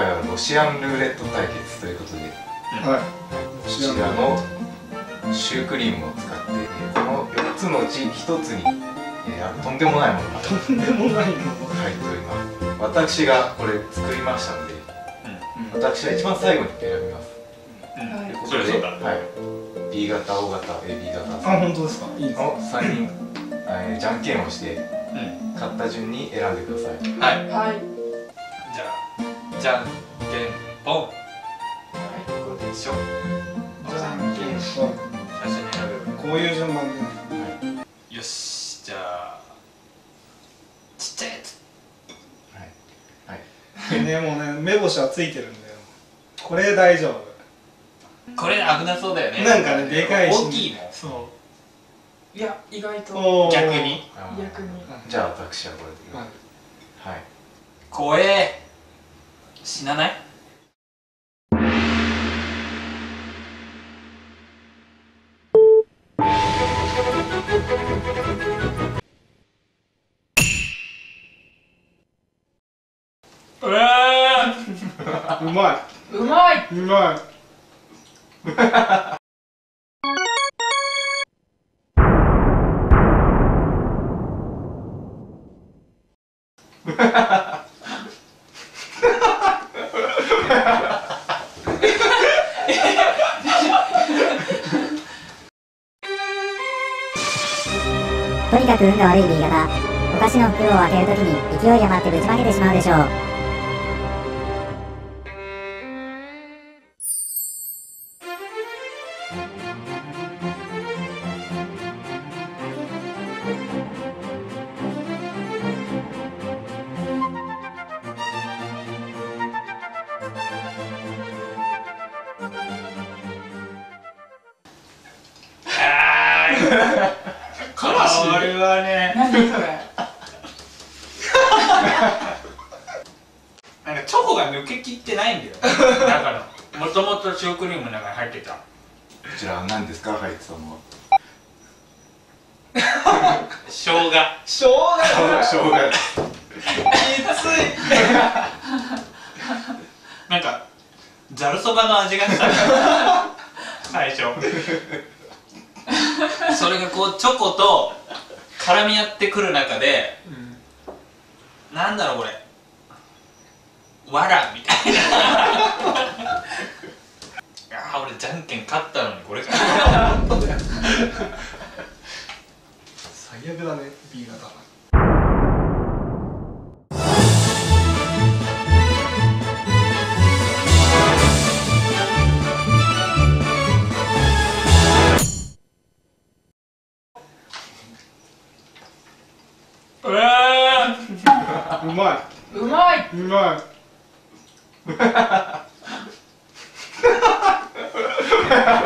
回はロシアンルーレット対決ということで、 はい、 こちらのシュークリームを使ってこの4つのうち1つにとんでもないものがとんでもないもの入っております。私がこれ作りましたので、私は一番最後に選びます。ということで、はい、B 型、O 型、AB 型、 あ、本当ですか。いいですか。 の3人、じゃんけんをして、買った順に選んでください。 はいはい。 じゃあじゃんけんぽん。こうでしょ。 じゃんけんぽん。 最初に選べる。 こういう順番で。 よし、じゃあちっちゃいやつ。 はいね、もうね、目星はついてるんだよ。これ大丈夫。 これ危なそうだよね。 なんかね、でかいし。 大きいもん。 そいや、意外う。 と逆に。 逆に。 じゃあ私はこれで。 はいはい。 怖え。死なない？うわうまい。 うまい。 うまい。 とにかく運が悪い B 型。お菓子の袋を開けるときに勢い余ってぶちまけてしまうでしょう。 これはね、 何それ。 なんかチョコが抜けきってないんだよ。だからもともとシュークリームの中に入ってた。 こちらは何ですか、入ってたのは。 生姜。 生姜だ。 生姜。 きつい。 なんかざるそばの味がした。最初。それがこうチョコと絡み合ってくる中で、なんだろうこれ、わらみたいな。あー、俺じゃんけん勝ったのにこれか。 最悪だね、B 型。 うわうまい。 うまい。 うまい。